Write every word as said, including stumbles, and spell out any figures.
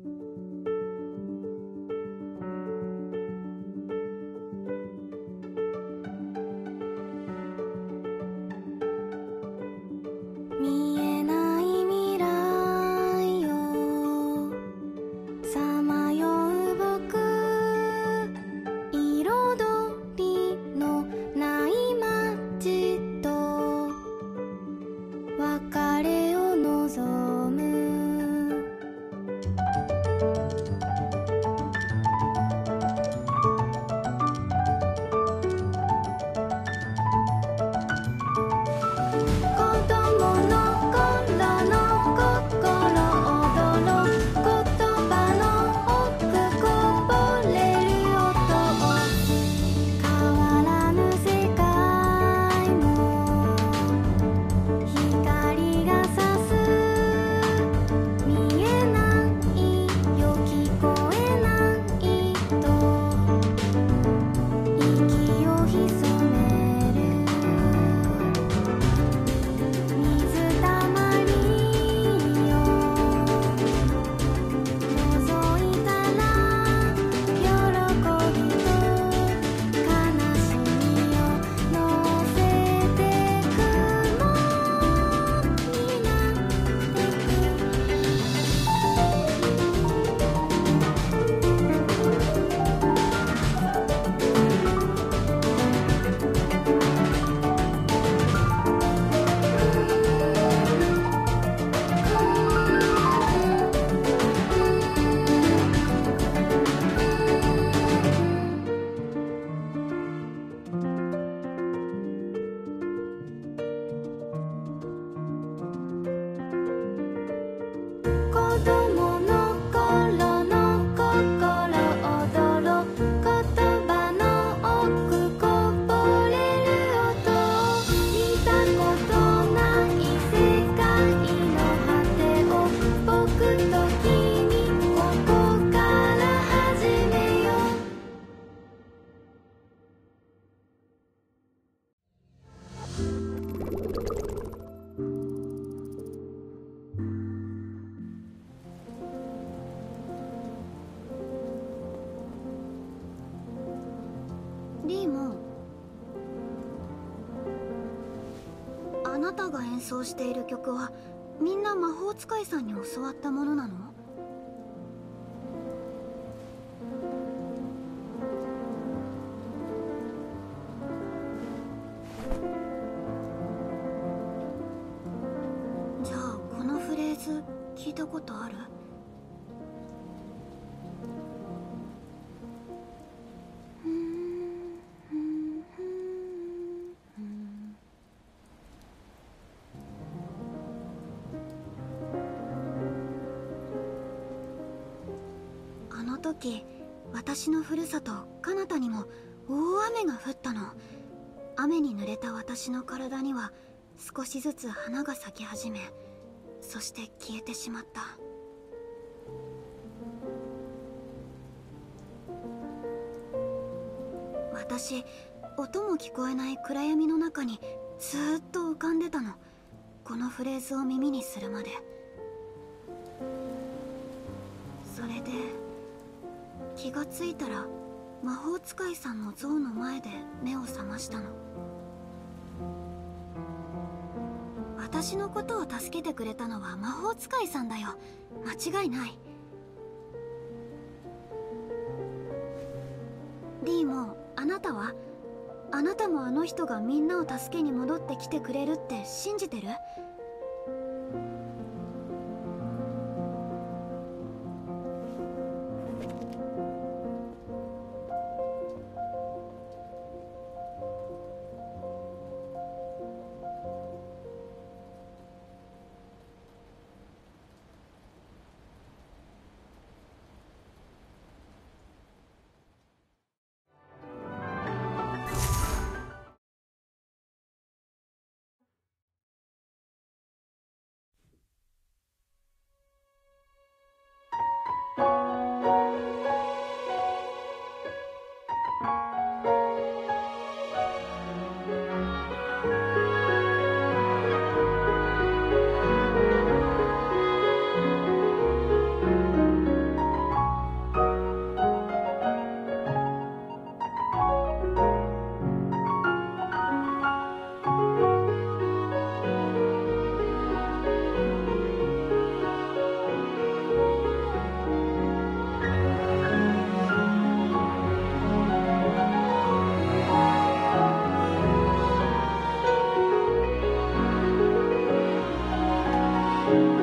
見えない未来をさまよう僕、彩りのない街と別れを望む。子供の頃の心躍る言葉の奥こぼれる音を、変わらぬ世界も光が差す。見えないよ聞こえないと息を潜める。水たまりを覗いたら、喜びと悲しみを乗せて雲になって子供の頃の心躍る言葉の奥こぼれる音を、見たことない世界の果てを僕と君ここから始めよう。リーも、あなたが演奏している曲はみんな魔法使いさんに教わったものなの？じゃあこのフレーズ聞いたことある？あの時、私のふるさとカナタにも大雨が降ったの。雨に濡れた私の体には少しずつ花が咲き始め、そして消えてしまった。私、音も聞こえない暗闇の中にずーっと浮かんでたの。このフレーズを耳にするまで。それで気がついたら魔法使いさんの像の前で目を覚ましたの。私のことを助けてくれたのは魔法使いさんだよ。間違いない。リーも、あなたは？あなたもあの人がみんなを助けに戻ってきてくれるって信じてる？ 「